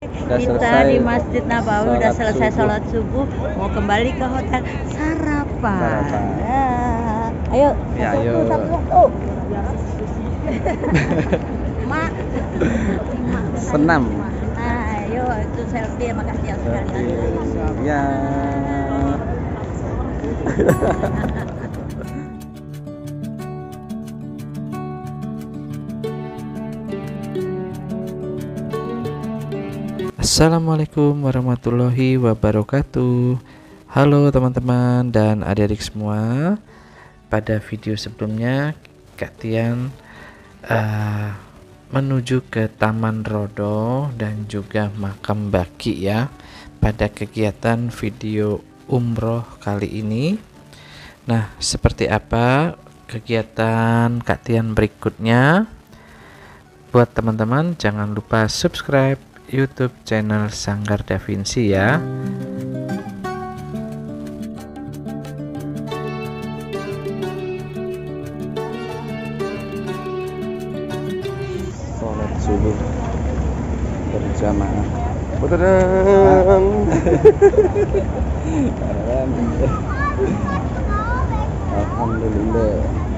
Udah Kita selesai di Masjid Nabawi udah selesai sholat subuh, mau kembali ke hotel sarapan. Sarapan. Ya. Ayo, Ya, satu, ayo. satu. Mak. Senam. Nah, ayo itu selfie, makasih ya sekali. Ya. Assalamualaikum warahmatullahi wabarakatuh. Halo teman-teman dan adik-adik semua. Pada video sebelumnya Kak Tian menuju ke Taman Rodo dan juga Makam Baki ya, pada kegiatan video umroh kali ini. Nah, seperti apa kegiatan Kak Tian berikutnya? Buat teman-teman jangan lupa subscribe YouTube channel Sanggar Da Vinci ya. Sholat subuh berjamaah. Alhamdulillah.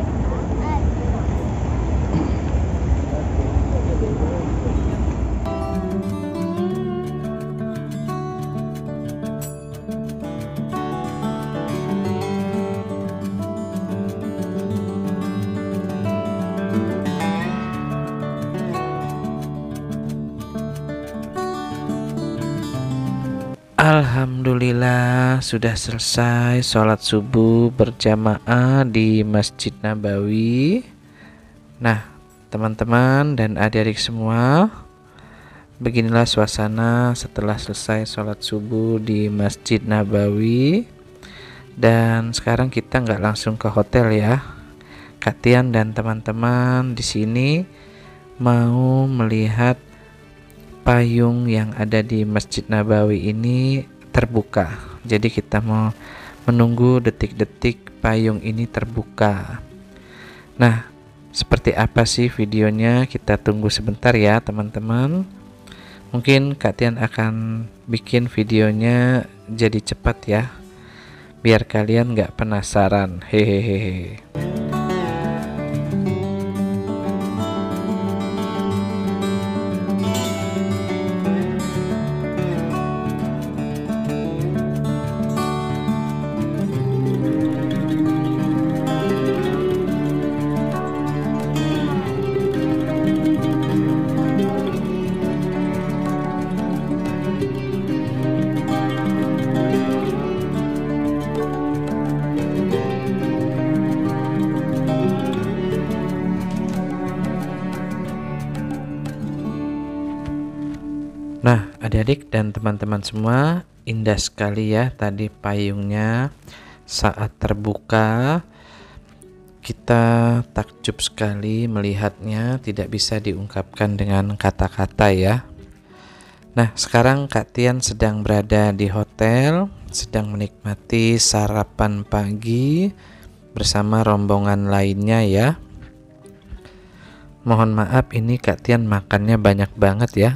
Alhamdulillah sudah selesai sholat subuh berjamaah di Masjid Nabawi. Nah, teman-teman dan adik-adik semua, beginilah suasana setelah selesai sholat subuh di Masjid Nabawi. Dan sekarang kita nggak langsung ke hotel ya. Kak Tian dan teman-teman di sini mau melihat payung yang ada di Masjid Nabawi ini terbuka. Jadi kita mau menunggu detik-detik payung ini terbuka. Nah, seperti apa sih videonya? Kita tunggu sebentar ya teman-teman. Mungkin Kak Tian akan bikin videonya jadi cepat ya, biar kalian nggak penasaran. Hehehe. Nah, adik-adik dan teman-teman semua, indah sekali ya tadi payungnya saat terbuka. Kita takjub sekali melihatnya, tidak bisa diungkapkan dengan kata-kata ya. Nah, sekarang Kak Tian sedang berada di hotel, sedang menikmati sarapan pagi bersama rombongan lainnya ya. Mohon maaf ini Kak Tian makannya banyak banget ya.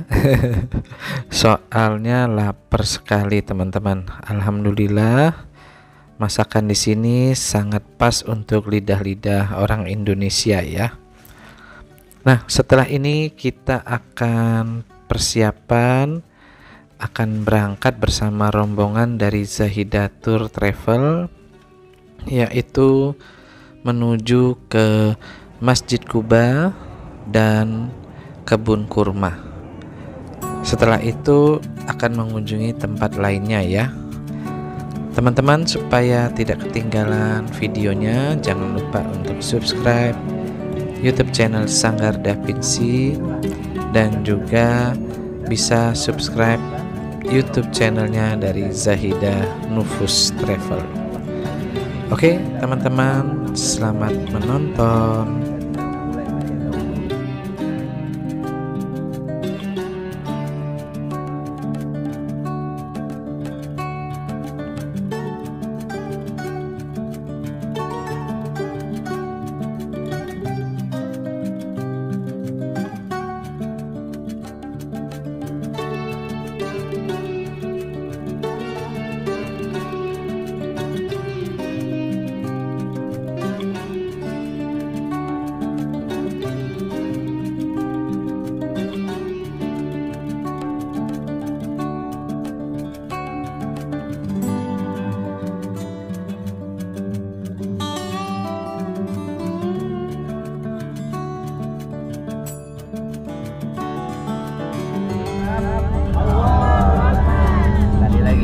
Soalnya lapar sekali teman-teman. Alhamdulillah masakan di sini sangat pas untuk lidah-lidah orang Indonesia ya. Nah, setelah ini kita akan persiapan akan berangkat bersama rombongan dari Zahidatur Travel, yaitu menuju ke Masjid Kuba dan kebun kurma. Setelah itu akan mengunjungi tempat lainnya ya. Teman-teman, supaya tidak ketinggalan videonya, jangan lupa untuk subscribe YouTube channel Sanggar Da Vinci dan juga bisa subscribe YouTube channelnya dari Zahida Nufus Travel. Oke, teman-teman, selamat menonton.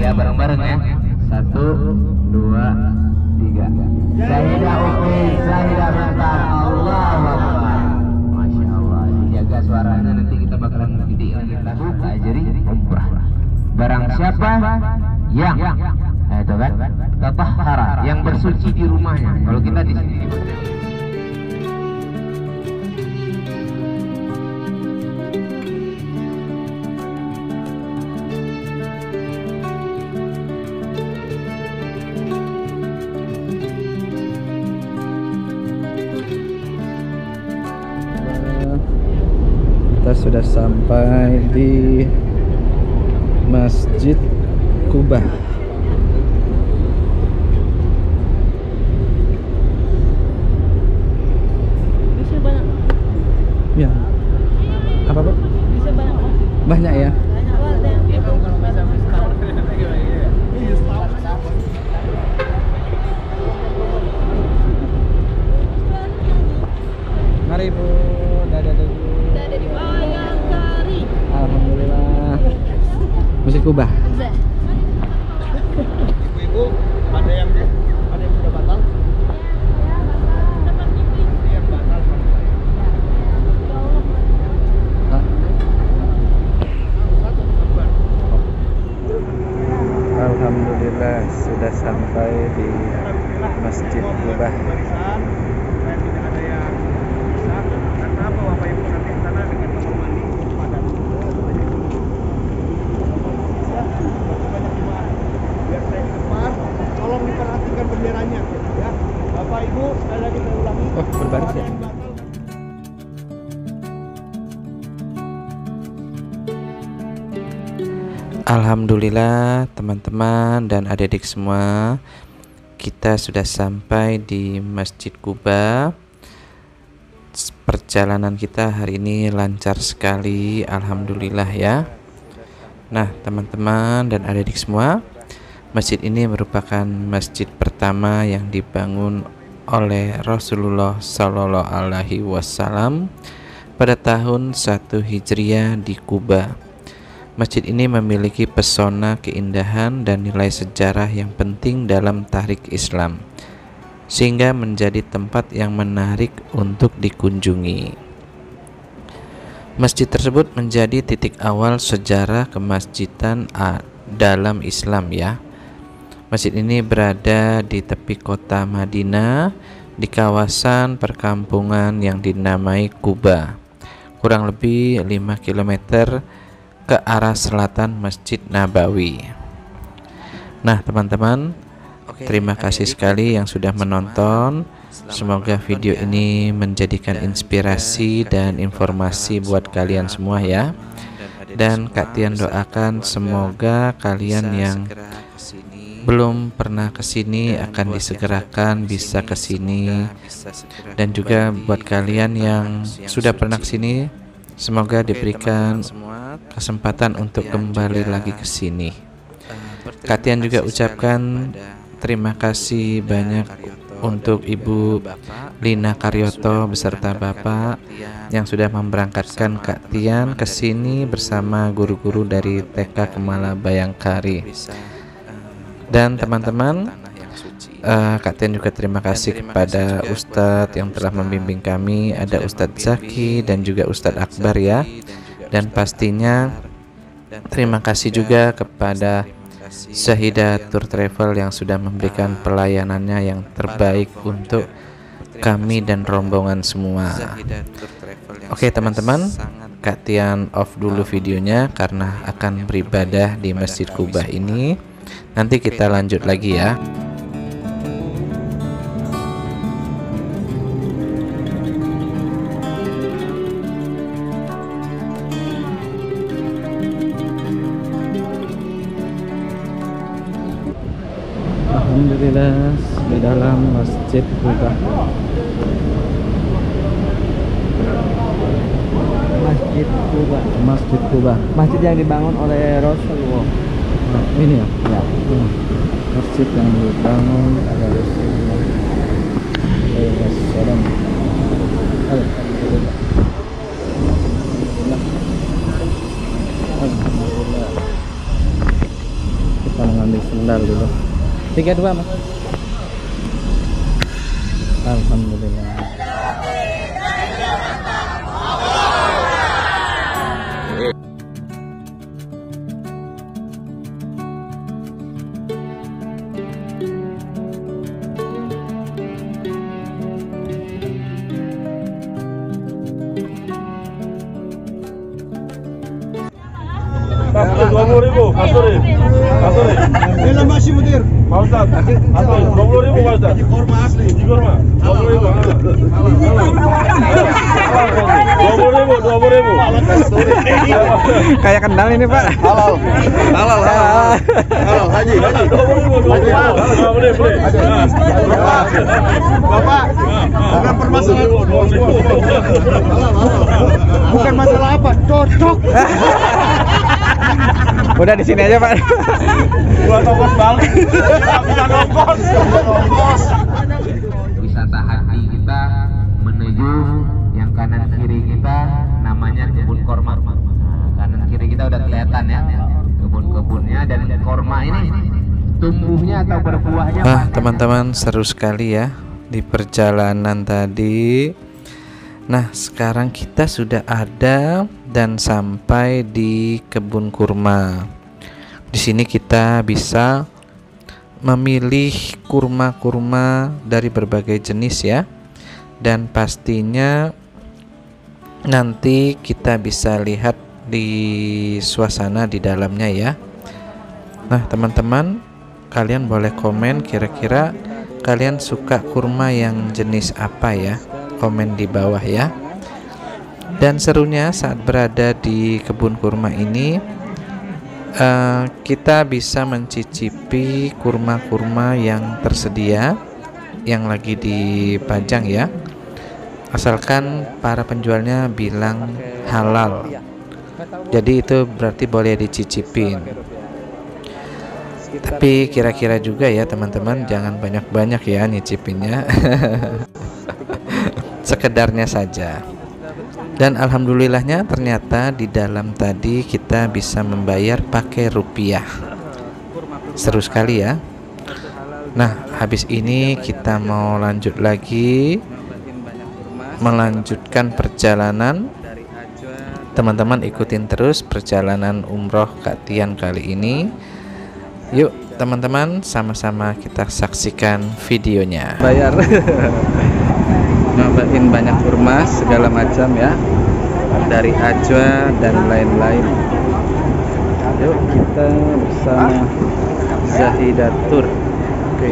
ya, bareng-bareng ya. 1, 2, 3. Syahidah Upi, Syahidah Mental, Allahu Akbar. Masya Allah, dijaga suaranya, nanti kita bakalan didik lagi lagu ajri umrah. Barang siapa yang itu kan tatahhara, yang bersuci di rumahnya. Kalau kita di sini kita sudah sampai di Masjid Kuba. Bisa banyak. Ya. Apa, Pak? Bisa banyak. Banyak ya. Banyak banget ya. Mari Bu, dadah dulu. Ada di Bayangkari. Alhamdulillah. Masjid Kuba. Ibu-ibu ada yang sudah batal? Ini yang batal. Alhamdulillah sudah sampai di Masjid Kuba. Barisan, supaya tidak ada yang bisa. Karena apa, Bapak Ibu nanti ke sana dengan kamar mandi padat. Bisa, banyak jemaah. Biar saya di depan, tolong diperhatikan benderanya, ya. Bapak Ibu, sekali lagi saya ulangi. Oh, berbaris kalau ada ya? yang batal, Alhamdulillah teman-teman dan adik-adik semua, kita sudah sampai di Masjid Kuba. Perjalanan kita hari ini lancar sekali, alhamdulillah ya. Nah teman-teman dan adik-adik semua, masjid ini merupakan masjid pertama yang dibangun oleh Rasulullah Shallallahu Alaihi Wasallam pada tahun 1 Hijriah di Kuba. Masjid ini memiliki pesona keindahan dan nilai sejarah yang penting dalam tarikh Islam, sehingga menjadi tempat yang menarik untuk dikunjungi. Masjid tersebut menjadi titik awal sejarah kemasjidan dalam Islam ya. Masjid ini berada di tepi kota Madinah, di kawasan perkampungan yang dinamai Kuba, kurang lebih 5 km ke arah selatan Masjid Nabawi. Nah teman-teman, terima kasih sekali yang sudah menonton. Semoga video ini menjadikan inspirasi dan informasi buat kalian semua ya. Dan Kak Tian doakan semoga kalian yang belum pernah kesini akan disegerakan bisa kesini. Dan juga buat kalian yang sudah pernah kesini, semoga diberikan kesempatan untuk kembali lagi ke sini. Kak Tian juga ucapkan terima kasih banyak untuk Ibu Lina Karyoto beserta Bapak yang sudah memberangkatkan Kak Tian ke sini bersama guru-guru dari TK Kemala Bayangkari. Dan teman-teman, Kak Tian juga terima kasih kepada Ustadz yang telah membimbing kami. Ada Ustadz Zaki dan juga Ustadz Akbar ya. Dan pastinya terima kasih juga kepada Syahidah Tour Travel yang sudah memberikan pelayanannya yang terbaik untuk kami dan rombongan semua. Oke teman-teman, Kak Tian off dulu videonya karena akan beribadah di Masjid Kuba ini. Nanti kita lanjut lagi ya. Alhamdulillah di dalam Masjid Kuba. Masjid Kuba. Masjid Kuba. Masjid yang dibangun oleh Rasulullah. Nah, ini ya. Ya. Masjid yang dibangun oleh Rasulullah. Alaihissalam. Alhamdulillah. Alhamdulillah. Kita ambil sendal dulu. 32 Mas. Alhamdulillah. Kasuri 20.000, kasuri. Ini masih mudir. Pak Ustaz, kasuri 20.000 Pak Ustaz. Korma asli. Di kurma, 20.000. 20.000. Kayak kenal ini Pak. Halal Haji. 20.000. Boleh. Bapak, bukan permasalahan. Bukan masalah apa, cocok. Udah di sini aja Pak. Gua ongkos balik. Bisa ongkos. Wisata hati kita menuju yang kanan kiri kita namanya kebun korma. Nah, kanan kiri kita udah kelihatan ya kebun-kebunnya, dan korma ini tumbuhnya atau berbuahnya. Teman-teman, seru sekali ya di perjalanan tadi. Nah, sekarang kita sudah ada dan sampai di kebun kurma. Di sini kita bisa memilih kurma-kurma dari berbagai jenis ya. Dan pastinya nanti kita bisa lihat di suasana di dalamnya ya. Nah, teman-teman, kalian boleh komen kira-kira kalian suka kurma yang jenis apa ya? Komen di bawah ya. Dan serunya saat berada di kebun kurma ini, kita bisa mencicipi kurma-kurma yang tersedia yang lagi dipajang ya, asalkan para penjualnya bilang halal. Jadi itu berarti boleh dicicipin. Tapi kira-kira juga ya teman-teman, jangan banyak-banyak ya nyicipinnya. Sekedarnya saja. Dan alhamdulillahnya ternyata di dalam tadi kita bisa membayar pakai rupiah. Seru sekali ya. Nah, habis ini kita mau lanjut lagi, melanjutkan perjalanan. Teman-teman ikutin terus perjalanan umroh Kak Tian kali ini. Yuk teman-teman, sama-sama kita saksikan videonya. Bayar. Nambahin banyak kurma segala macam ya, dari ajwa dan lain-lain. Yuk kita bersama Zahidatur. Oke.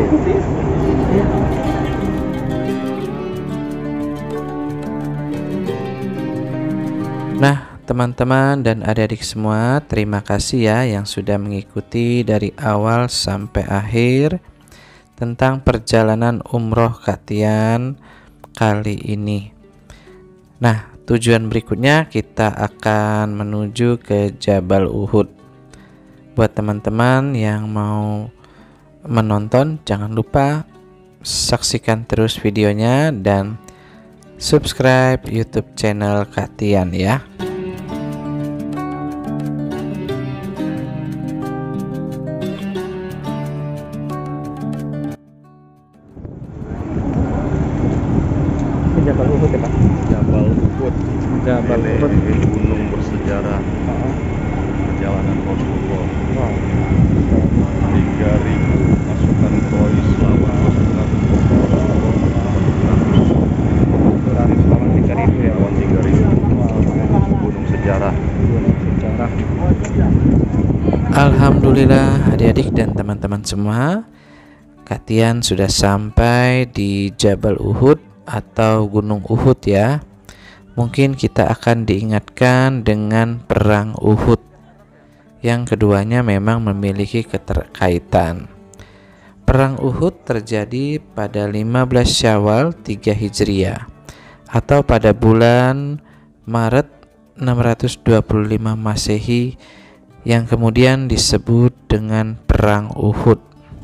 Nah, teman-teman dan adik-adik semua, terima kasih ya yang sudah mengikuti dari awal sampai akhir tentang perjalanan umroh Kak Tian kali ini. Nah, tujuan berikutnya kita akan menuju ke Jabal Uhud. Buat teman-teman yang mau menonton, jangan lupa saksikan terus videonya dan subscribe YouTube channel Kak Tian ya. Jabal Uhud ya Pak? Jabal Uhud. Jabal Uhud. Gunung bersejarah. Perjalanan Rasulullah. Wow. 3.000 pasukan Quraisy lawan pasukan Lawan 3.000 ya. lawan 3.000. Gunung sejarah. Alhamdulillah adik-adik dan teman-teman semua, Kak Tian sudah sampai di Jabal Uhud atau Gunung Uhud ya. Mungkin kita akan diingatkan dengan perang Uhud. Yang keduanya memang memiliki keterkaitan. Perang Uhud terjadi pada 15 Syawal 3 Hijriah atau pada bulan Maret 625 Masehi, yang kemudian disebut dengan perang Uhud.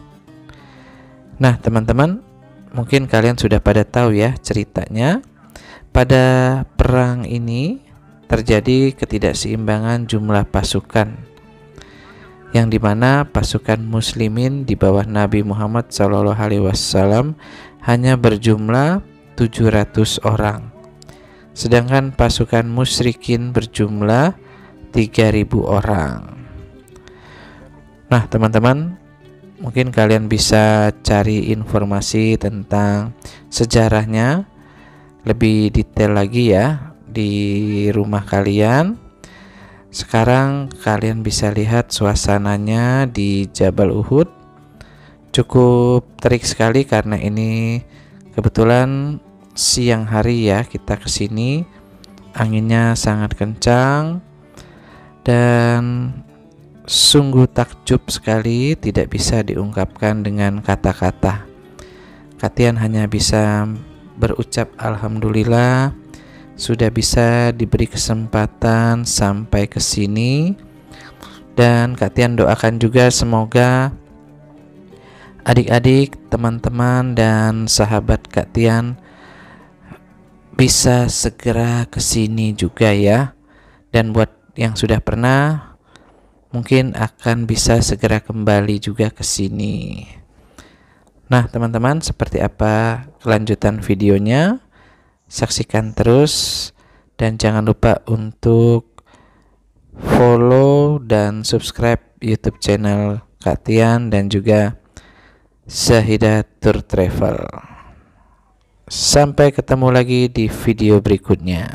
Nah, teman-teman, mungkin kalian sudah pada tahu ya ceritanya. Pada perang ini terjadi ketidakseimbangan jumlah pasukan. yang dimana pasukan muslimin di bawah Nabi Muhammad SAW hanya berjumlah 700 orang, sedangkan pasukan musyrikin berjumlah 3.000 orang. Nah teman-teman, mungkin kalian bisa cari informasi tentang sejarahnya lebih detail lagi ya di rumah kalian. Sekarang kalian bisa lihat suasananya di Jabal Uhud. Cukup terik sekali karena ini kebetulan siang hari ya kita kesini. Anginnya sangat kencang dan sungguh takjub sekali, tidak bisa diungkapkan dengan kata-kata. Kalian hanya bisa berucap alhamdulillah sudah bisa diberi kesempatan sampai ke sini, dan kalian doakan juga semoga adik-adik, teman-teman dan sahabat kalian bisa segera ke sini juga ya. Dan buat yang sudah pernah mungkin akan bisa segera kembali juga ke sini. Nah, teman-teman, seperti apa kelanjutan videonya? Saksikan terus dan jangan lupa untuk follow dan subscribe YouTube channel Kak Tian dan juga Zahidah Tour Travel. Sampai ketemu lagi di video berikutnya.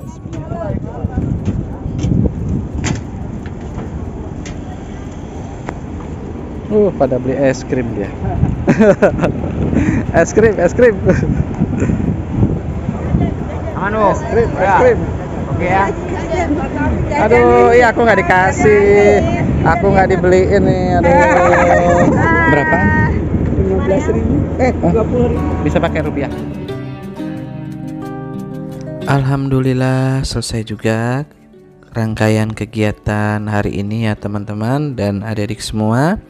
Pada beli es krim dia. es krim. Aman Bu? Es krim. Oke ya. Aduh, iya aku nggak dikasih. Aku nggak dibeliin nih. Aduh. Berapa? 15.000. 20.000. Bisa pakai rupiah. Alhamdulillah selesai juga rangkaian kegiatan hari ini ya teman-teman dan adik-adik semua.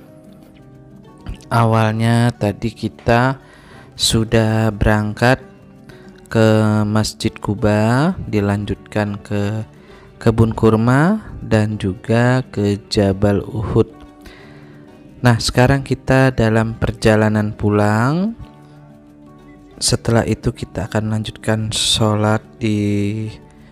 Awalnya tadi kita sudah berangkat ke Masjid Kuba, dilanjutkan ke kebun kurma dan juga ke Jabal Uhud. Nah, sekarang kita dalam perjalanan pulang. Setelah itu kita akan lanjutkan sholat di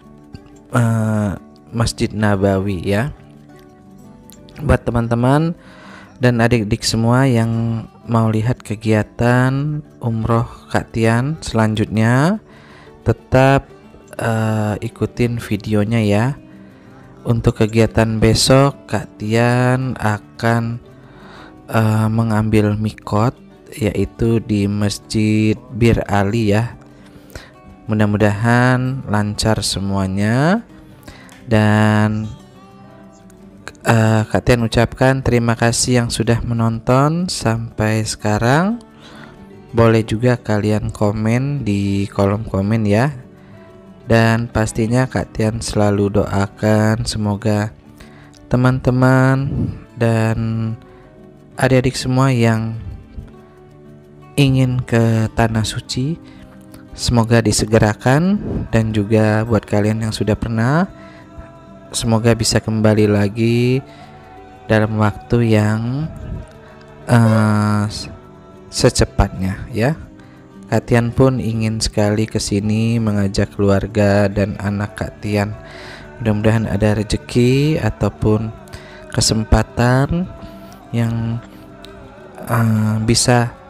Masjid Nabawi ya. Buat teman-teman dan adik-adik semua yang mau lihat kegiatan umroh Kak Tian selanjutnya, tetap ikutin videonya ya. Untuk kegiatan besok Kak Tian akan mengambil mikot, yaitu di Masjid Bir Ali ya. Mudah-mudahan lancar semuanya. Dan Kak Tian ucapkan terima kasih yang sudah menonton sampai sekarang. Boleh juga kalian komen di kolom komen ya. Dan pastinya Kak Tian selalu doakan semoga teman-teman dan adik-adik semua yang ingin ke Tanah Suci semoga disegerakan, dan juga buat kalian yang sudah pernah semoga bisa kembali lagi dalam waktu yang secepatnya ya. Kak Tian pun ingin sekali ke sini mengajak keluarga dan anak Kak Tian. Mudah-mudahan ada rezeki ataupun kesempatan yang bisa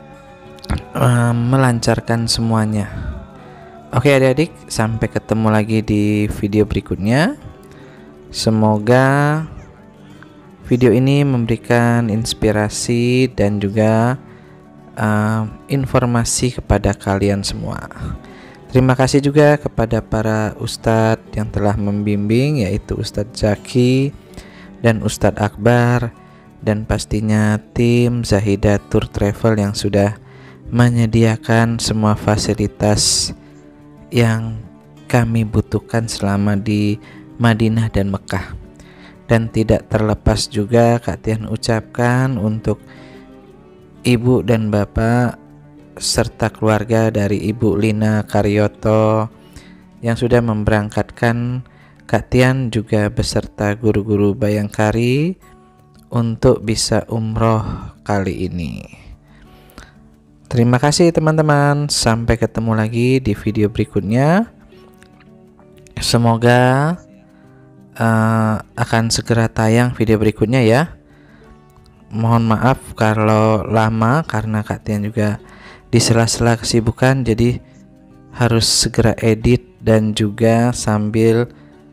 melancarkan semuanya. Oke adik-adik, sampai ketemu lagi di video berikutnya. Semoga video ini memberikan inspirasi dan juga informasi kepada kalian semua. Terima kasih juga kepada para ustadz yang telah membimbing, yaitu Ustadz Zaki dan Ustadz Akbar, dan pastinya tim Zahidah Tour Travel yang sudah menyediakan semua fasilitas yang kami butuhkan selama di Madinah dan Mekah. Dan tidak terlepas juga Kak Tian ucapkan untuk Ibu dan Bapak serta keluarga dari Ibu Lina Karyoto yang sudah memberangkatkan Kak Tian juga beserta guru-guru Bayangkari untuk bisa umroh kali ini. Terima kasih teman-teman, sampai ketemu lagi di video berikutnya. Semoga akan segera tayang video berikutnya ya. Mohon maaf kalau lama karena Kak Tian juga di sela-sela kesibukan, jadi harus segera edit dan juga sambil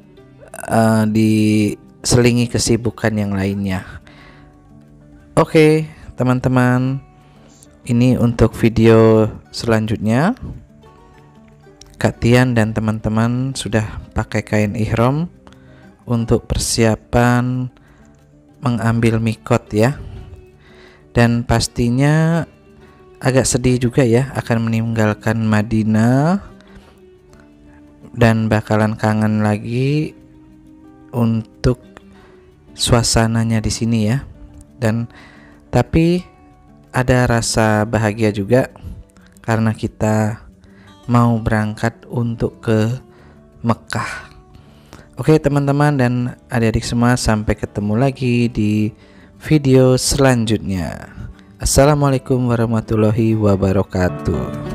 diselingi kesibukan yang lainnya. Oke teman-teman, ini untuk video selanjutnya. Kak Tian dan teman-teman sudah pakai kain ihram untuk persiapan mengambil mikot ya. Dan pastinya agak sedih juga ya akan meninggalkan Madinah, dan bakalan kangen lagi untuk suasananya di sini ya. Dan tapi ada rasa bahagia juga karena kita mau berangkat untuk ke Mekah. Oke teman-teman dan adik-adik semua, sampai ketemu lagi di video selanjutnya. Assalamualaikum warahmatullahi wabarakatuh.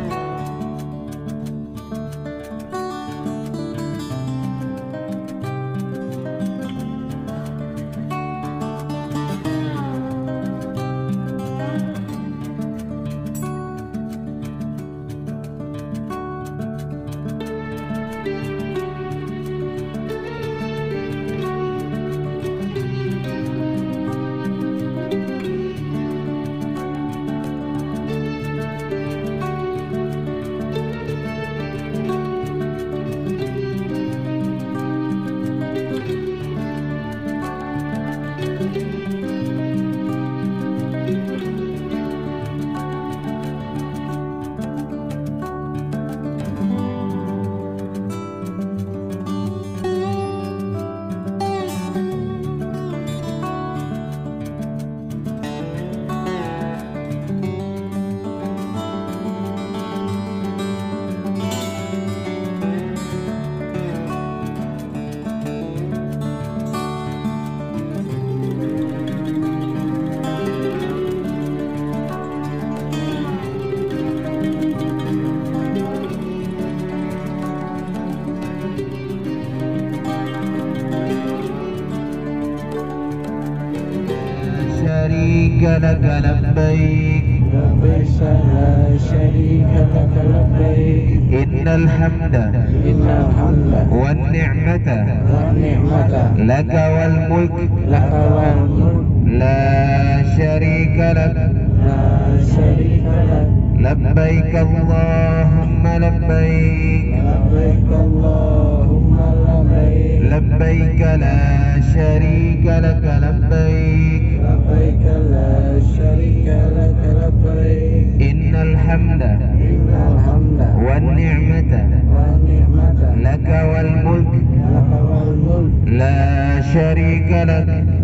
لك لبيك لبيك لا شريك لك لبيك إن الحمد والنعمة لك والملك لك والملك لا شريك لك لا شريك لك لبيك اللهم لبيك لبيك اللهم لبيك لبيك لا شريك لك لبيك لبيك لا شريك لك لبيك إن الحمد إن الحمد والنعمة والنعمة لك والملك لك والملك لا شريك لك